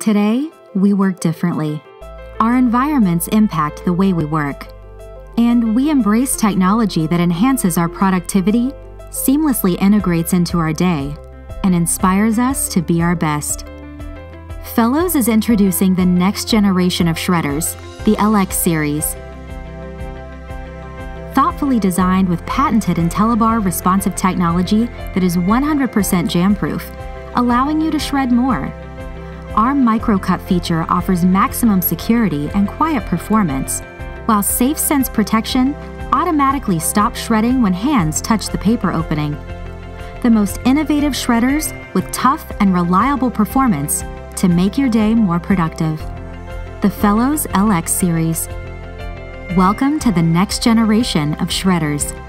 Today, we work differently. Our environments impact the way we work. And we embrace technology that enhances our productivity, seamlessly integrates into our day, and inspires us to be our best. Fellows is introducing the next generation of shredders, the LX series. Thoughtfully designed with patented IntelliBar responsive technology that is 100% jam-proof, allowing you to shred more. Our micro-cut feature offers maximum security and quiet performance, while SafeSense protection automatically stops shredding when hands touch the paper opening. The most innovative shredders with tough and reliable performance to make your day more productive. The Fellows LX series. Welcome to the next generation of shredders.